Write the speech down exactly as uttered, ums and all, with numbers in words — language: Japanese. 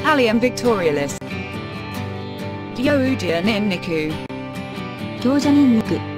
Allium victorialis. ギョウジャニンニク。 ギョウジャニンニク。